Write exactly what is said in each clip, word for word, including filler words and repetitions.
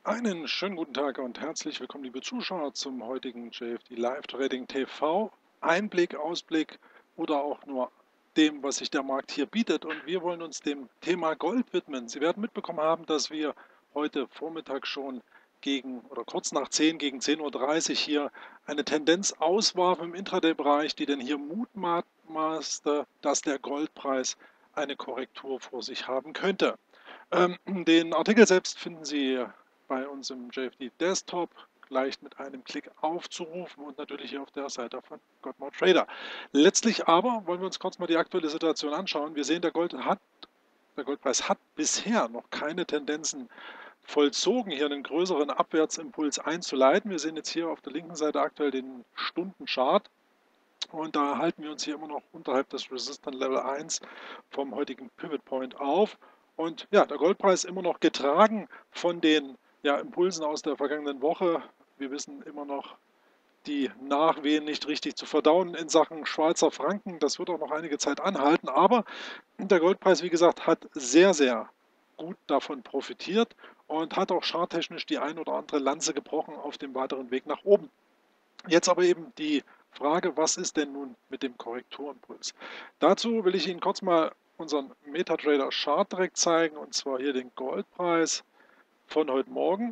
Einen schönen guten Tag und herzlich willkommen, liebe Zuschauer, zum heutigen J F D Live Trading T V. Einblick, Ausblick oder auch nur dem, was sich der Markt hier bietet. Und wir wollen uns dem Thema Gold widmen. Sie werden mitbekommen haben, dass wir heute Vormittag schon gegen oder kurz nach zehn, gegen zehn Uhr dreißig hier eine Tendenz auswarfen im Intraday-Bereich, die denn hier mutmaßte, dass der Goldpreis eine Korrektur vor sich haben könnte. Ähm, den Artikel selbst finden Sie bei uns im J F D Desktop leicht mit einem Klick aufzurufen und natürlich hier auf der Seite von Godmore Trader. Letztlich aber wollen wir uns kurz mal die aktuelle Situation anschauen. Wir sehen, der, Gold hat, der Goldpreis hat bisher noch keine Tendenzen vollzogen, hier einen größeren Abwärtsimpuls einzuleiten. Wir sehen jetzt hier auf der linken Seite aktuell den Stundenchart. Und da halten wir uns hier immer noch unterhalb des Resistance Level eins vom heutigen Pivot Point auf. Und ja, der Goldpreis immer noch getragen von den ja, Impulsen aus der vergangenen Woche. Wir wissen immer noch die Nachwehen nicht richtig zu verdauen in Sachen Schweizer Franken. Das wird auch noch einige Zeit anhalten. Aber der Goldpreis, wie gesagt, hat sehr, sehr gut davon profitiert und hat auch charttechnisch die ein oder andere Lanze gebrochen auf dem weiteren Weg nach oben. Jetzt aber eben die Frage, was ist denn nun mit dem Korrekturimpuls? Dazu will ich Ihnen kurz mal unseren MetaTrader Chart direkt zeigen, und zwar hier den Goldpreis von heute Morgen,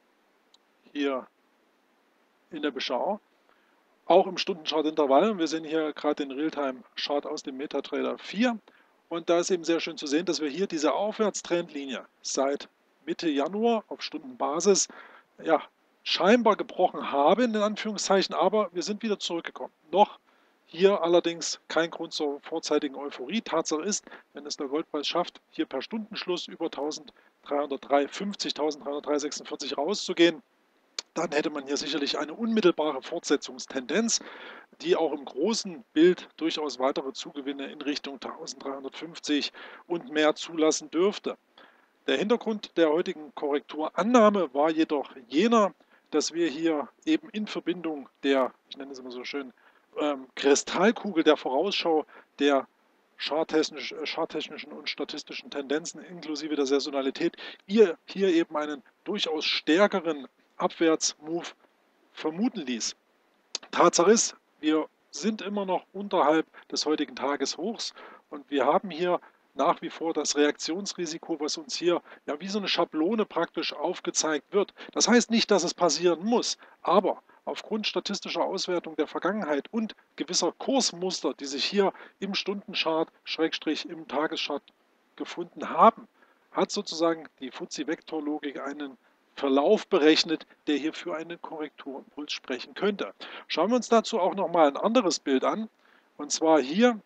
hier in der Beschau, auch im Stundenchart-Intervall. Wir sehen hier gerade den Realtime-Chart aus dem MetaTrader vier, und da ist eben sehr schön zu sehen, dass wir hier diese Aufwärtstrendlinie seit Mitte Januar auf Stundenbasis ja, scheinbar gebrochen haben, in Anführungszeichen, aber wir sind wieder zurückgekommen. Noch hier allerdings kein Grund zur vorzeitigen Euphorie. Tatsache ist, wenn es der Goldpreis schafft, hier per Stundenschluss über eintausenddreihundertdrei Komma fünfzig, eintausenddreihundertdrei Komma sechsundvierzig rauszugehen, dann hätte man hier sicherlich eine unmittelbare Fortsetzungstendenz, die auch im großen Bild durchaus weitere Zugewinne in Richtung eintausenddreihundertfünfzig und mehr zulassen dürfte. Der Hintergrund der heutigen Korrekturannahme war jedoch jener, dass wir hier eben in Verbindung der, ich nenne es immer so schön, ähm, Kristallkugel der Vorausschau der charttechnisch, äh, charttechnischen und statistischen Tendenzen inklusive der Saisonalität hier, hier eben einen durchaus stärkeren Abwärtsmove vermuten ließ. Tatsache ist, wir sind immer noch unterhalb des heutigen Tageshochs und wir haben hier nach wie vor das Reaktionsrisiko, was uns hier ja wie so eine Schablone praktisch aufgezeigt wird. Das heißt nicht, dass es passieren muss, aber aufgrund statistischer Auswertung der Vergangenheit und gewisser Kursmuster, die sich hier im Stundenchart, Schrägstrich im Tageschart gefunden haben, hat sozusagen die F T S E-Vektorlogik einen Verlauf berechnet, der hier für einen Korrekturimpuls sprechen könnte. Schauen wir uns dazu auch nochmal ein anderes Bild an, und zwar hier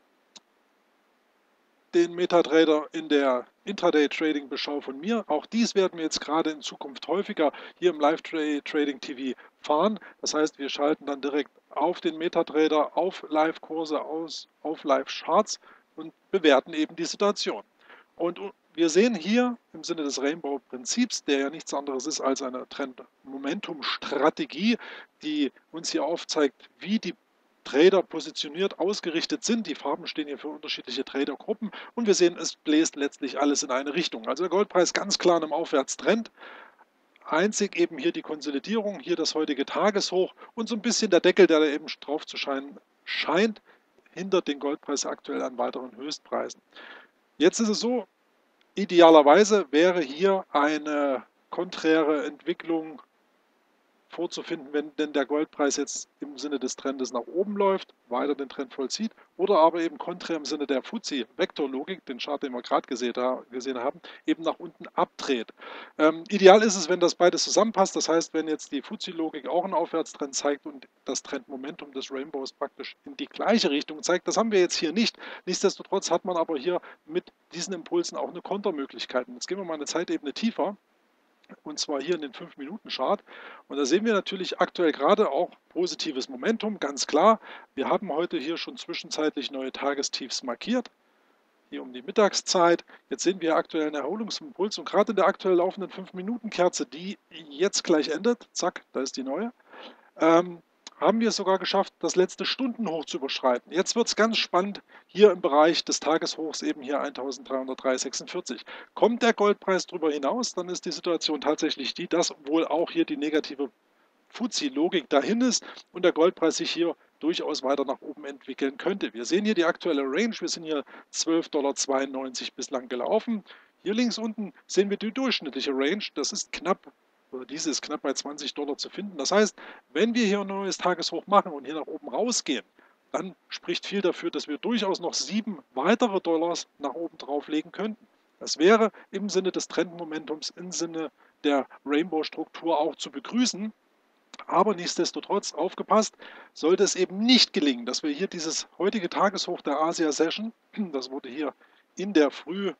den MetaTrader in der Intraday-Trading-Beschau von mir. Auch dies werden wir jetzt gerade in Zukunft häufiger hier im Live-Trading-T V fahren. Das heißt, wir schalten dann direkt auf den MetaTrader, auf Live-Kurse aus, auf Live-Charts und bewerten eben die Situation. Und wir sehen hier im Sinne des Rainbow-Prinzips, der ja nichts anderes ist als eine Trend-Momentum-Strategie, die uns hier aufzeigt, wie die Trader positioniert, ausgerichtet sind. Die Farben stehen hier für unterschiedliche Tradergruppen und wir sehen, es bläst letztlich alles in eine Richtung. Also der Goldpreis ganz klar in einem Aufwärtstrend. Einzig eben hier die Konsolidierung, hier das heutige Tageshoch und so ein bisschen der Deckel, der da eben drauf zu scheinen scheint, hindert den Goldpreis aktuell an weiteren Höchstpreisen. Jetzt ist es so, idealerweise wäre hier eine konträre Entwicklung vorzufinden, wenn denn der Goldpreis jetzt im Sinne des Trendes nach oben läuft, weiter den Trend vollzieht, oder aber eben konträr im Sinne der F T S E-Vektorlogik, den Chart, den wir gerade gesehen haben, eben nach unten abdreht. Ähm, ideal ist es, wenn das beides zusammenpasst, das heißt, wenn jetzt die F T S E-Logik auch einen Aufwärtstrend zeigt und das Trendmomentum des Rainbows praktisch in die gleiche Richtung zeigt. Das haben wir jetzt hier nicht. Nichtsdestotrotz hat man aber hier mit diesen Impulsen auch eine Kontermöglichkeit. Jetzt gehen wir mal eine Zeitebene tiefer, und zwar hier in den fünf Minuten Chart. Und da sehen wir natürlich aktuell gerade auch positives Momentum, ganz klar. Wir haben heute hier schon zwischenzeitlich neue Tagestiefs markiert, hier um die Mittagszeit. Jetzt sehen wir aktuell einen Erholungsimpuls und gerade in der aktuell laufenden fünf Minuten Kerze, die jetzt gleich endet, zack, da ist die neue, ähm, haben wir es sogar geschafft, das letzte Stundenhoch zu überschreiten. Jetzt wird es ganz spannend hier im Bereich des Tageshochs, eben hier eintausenddreihundertdrei Komma sechsundvierzig. Kommt der Goldpreis darüber hinaus, dann ist die Situation tatsächlich die, dass wohl auch hier die negative Fuzzi-Logik dahin ist und der Goldpreis sich hier durchaus weiter nach oben entwickeln könnte. Wir sehen hier die aktuelle Range, wir sind hier zwölf Komma zweiundneunzig Dollar bislang gelaufen. Hier links unten sehen wir die durchschnittliche Range, das ist knapp, oder diese ist knapp bei zwanzig Dollar zu finden. Das heißt, wenn wir hier ein neues Tageshoch machen und hier nach oben rausgehen, dann spricht viel dafür, dass wir durchaus noch sieben weitere Dollars nach oben drauflegen könnten. Das wäre im Sinne des Trendmomentums, im Sinne der Rainbow-Struktur auch zu begrüßen. Aber nichtsdestotrotz, aufgepasst, sollte es eben nicht gelingen, dass wir hier dieses heutige Tageshoch der Asia Session, das wurde hier in der Früh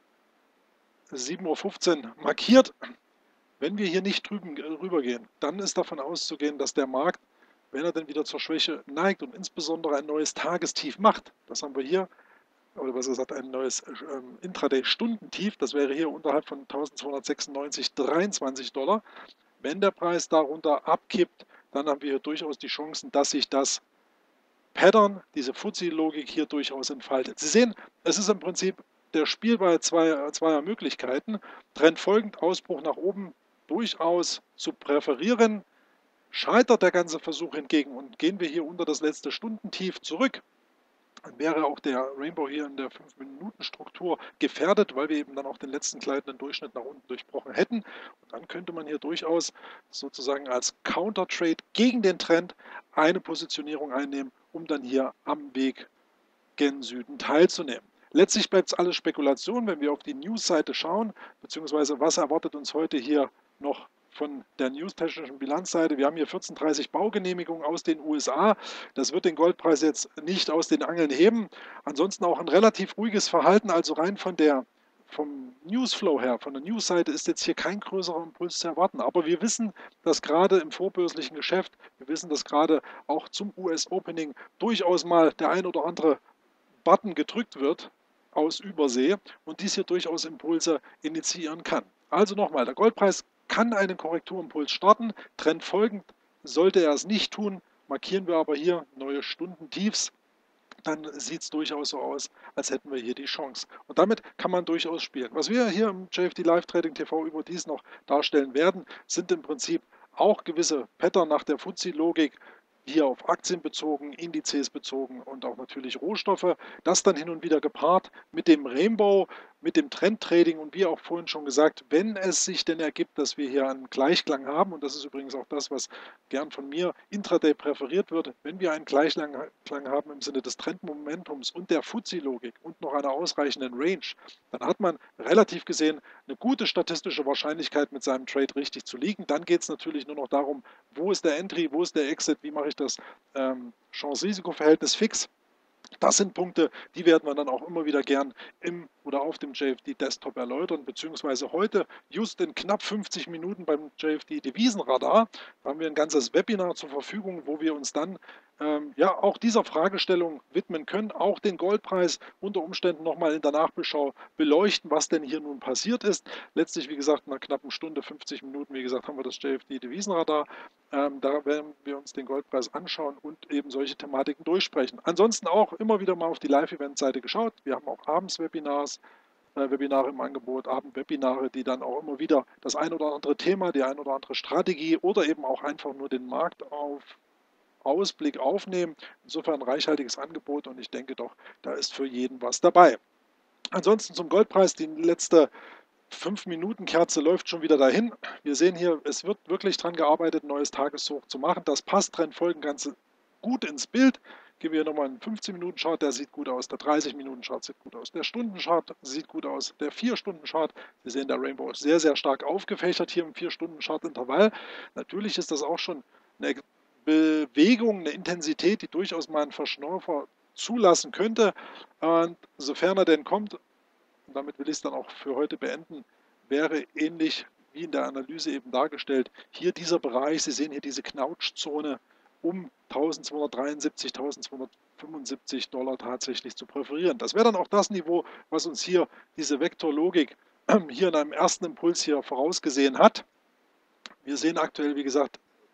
sieben Uhr fünfzehn markiert, wenn wir hier nicht drüben rübergehen, dann ist davon auszugehen, dass der Markt, wenn er denn wieder zur Schwäche neigt und insbesondere ein neues Tagestief macht, das haben wir hier, oder was gesagt, ein neues ähm, Intraday-Stundentief, das wäre hier unterhalb von eintausendzweihundertsechsundneunzig Komma dreiundzwanzig Dollar. Wenn der Preis darunter abkippt, dann haben wir hier durchaus die Chancen, dass sich das Pattern, diese Fuzzi-Logik hier durchaus entfaltet. Sie sehen, es ist im Prinzip der Spiel bei zwei, zweier Möglichkeiten. Trendfolgend, Ausbruch nach oben durchaus zu präferieren. Scheitert der ganze Versuch hingegen und gehen wir hier unter das letzte Stundentief zurück, dann wäre auch der Rainbow hier in der fünf Minuten Struktur gefährdet, weil wir eben dann auch den letzten gleitenden Durchschnitt nach unten durchbrochen hätten. Und dann könnte man hier durchaus sozusagen als Counter-Trade gegen den Trend eine Positionierung einnehmen, um dann hier am Weg gen Süden teilzunehmen. Letztlich bleibt es alles Spekulation, wenn wir auf die News-Seite schauen, beziehungsweise was erwartet uns heute hier noch von der newstechnischen Bilanzseite. Wir haben hier vierzehn Uhr dreißig Baugenehmigungen aus den U S A. Das wird den Goldpreis jetzt nicht aus den Angeln heben. Ansonsten auch ein relativ ruhiges Verhalten, also rein von der vom Newsflow her, von der Newsseite ist jetzt hier kein größerer Impuls zu erwarten. Aber wir wissen, dass gerade im vorbörslichen Geschäft, wir wissen, dass gerade auch zum U S-Opening durchaus mal der ein oder andere Button gedrückt wird aus Übersee und dies hier durchaus Impulse initiieren kann. Also nochmal, der Goldpreis kann einen Korrekturimpuls starten. Trendfolgend sollte er es nicht tun, markieren wir aber hier neue Stundentiefs, dann sieht es durchaus so aus, als hätten wir hier die Chance. Und damit kann man durchaus spielen. Was wir hier im J F D Live Trading T V überdies noch darstellen werden, sind im Prinzip auch gewisse Pattern nach der Fuzzi-Logik, hier auf Aktien bezogen, Indizes bezogen und auch natürlich Rohstoffe. Das dann hin und wieder gepaart mit dem Rainbow, mit dem Trendtrading und wie auch vorhin schon gesagt, wenn es sich denn ergibt, dass wir hier einen Gleichklang haben, und das ist übrigens auch das, was gern von mir Intraday präferiert wird, wenn wir einen Gleichklang haben im Sinne des Trendmomentums und der Fuzzi-Logik und noch einer ausreichenden Range, dann hat man relativ gesehen eine gute statistische Wahrscheinlichkeit, mit seinem Trade richtig zu liegen. Dann geht es natürlich nur noch darum, wo ist der Entry, wo ist der Exit, wie mache ich das ähm, Chance-Risiko-Verhältnis fix. Das sind Punkte, die werden wir dann auch immer wieder gern im oder auf dem J F D Desktop erläutern, beziehungsweise heute just in knapp fünfzig Minuten beim J F D Devisenradar. Da haben wir ein ganzes Webinar zur Verfügung, wo wir uns dann ähm, ja auch dieser Fragestellung widmen können, auch den Goldpreis unter Umständen nochmal in der Nachbeschau beleuchten, was denn hier nun passiert ist. Letztlich, wie gesagt, in einer knappen Stunde, fünfzig Minuten, wie gesagt, haben wir das J F D Devisenradar. Ähm, da werden wir uns den Goldpreis anschauen und eben solche Thematiken durchsprechen. Ansonsten auch immer wieder mal auf die Live-Event-Seite geschaut. Wir haben auch abends Webinars, äh, Webinare im Angebot, Abendwebinare, die dann auch immer wieder das ein oder andere Thema, die ein oder andere Strategie oder eben auch einfach nur den Markt auf Ausblick aufnehmen. Insofern ein reichhaltiges Angebot und ich denke doch, da ist für jeden was dabei. Ansonsten zum Goldpreis, die letzte fünf Minuten Kerze läuft schon wieder dahin. Wir sehen hier, es wird wirklich daran gearbeitet, ein neues Tageshoch zu machen. Das passt Trendfolgen ganz gut ins Bild. Geben wir nochmal einen fünfzehn Minuten Chart, der sieht gut aus. Der dreißig Minuten Chart sieht gut aus. Der Stunden-Chart sieht gut aus. Der vier Stunden Chart, Sie sehen, der Rainbow ist sehr, sehr stark aufgefächert hier im vier Stunden Chart Intervall. Natürlich ist das auch schon eine Bewegung, eine Intensität, die durchaus mal einen Verschnaufer zulassen könnte. Und sofern er denn kommt, und damit will ich es dann auch für heute beenden, wäre ähnlich wie in der Analyse eben dargestellt, hier dieser Bereich, Sie sehen hier diese Knautschzone um eintausendzweihundertdreiundsiebzig, eintausendzweihundertfünfundsiebzig Dollar tatsächlich zu präferieren. Das wäre dann auch das Niveau, was uns hier diese Vektorlogik hier in einem ersten Impuls hier vorausgesehen hat. Wir sehen aktuell, wie gesagt,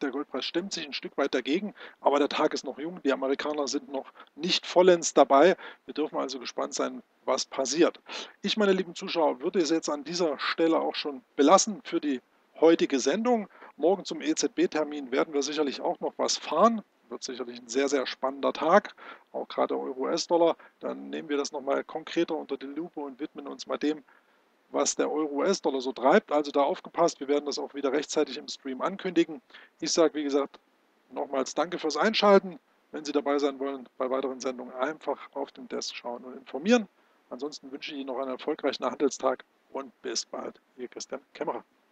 der Goldpreis stemmt sich ein Stück weit dagegen, aber der Tag ist noch jung, die Amerikaner sind noch nicht vollends dabei. Wir dürfen also gespannt sein, was passiert. Ich, meine lieben Zuschauer, würde es jetzt an dieser Stelle auch schon belassen für die heutige Sendung. Morgen zum E Z B-Termin werden wir sicherlich auch noch was fahren. Wird sicherlich ein sehr, sehr spannender Tag, auch gerade Euro-U S-Dollar. Dann nehmen wir das nochmal konkreter unter die Lupe und widmen uns mal dem, was der Euro-U S-Dollar so treibt. Also da aufgepasst, wir werden das auch wieder rechtzeitig im Stream ankündigen. Ich sage, wie gesagt, nochmals danke fürs Einschalten. Wenn Sie dabei sein wollen bei weiteren Sendungen, einfach auf den Desk schauen und informieren. Ansonsten wünsche ich Ihnen noch einen erfolgreichen Handelstag und bis bald. Ihr Christian Kämmerer.